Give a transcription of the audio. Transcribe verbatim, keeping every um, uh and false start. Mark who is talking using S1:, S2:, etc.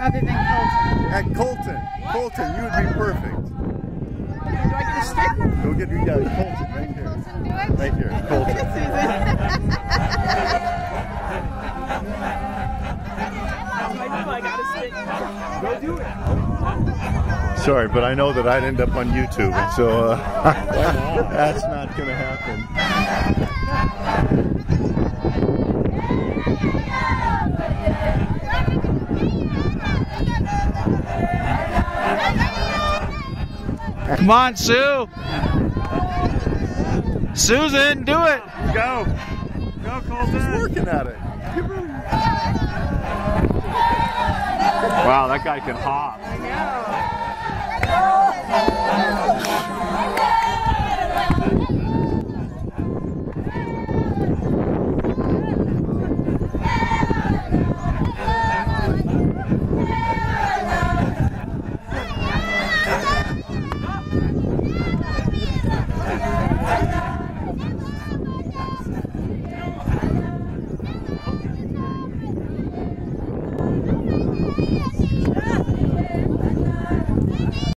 S1: other than Colton?
S2: At Colton. Colton, you would be perfect.
S1: Do I get a stick?
S2: Go get your yeah, Colton right here.
S1: Colton, do it?
S2: Right here, Colton.
S1: I got a stick.
S3: Go do it.
S2: Sorry, but I know that I'd end up on YouTube, and so uh, that's not going to happen.
S4: Come on, Sue. Susan, do it.
S3: Go. Go, Colton.
S2: He's working at it.
S3: Wow, that guy can hop.
S1: I know. Yes.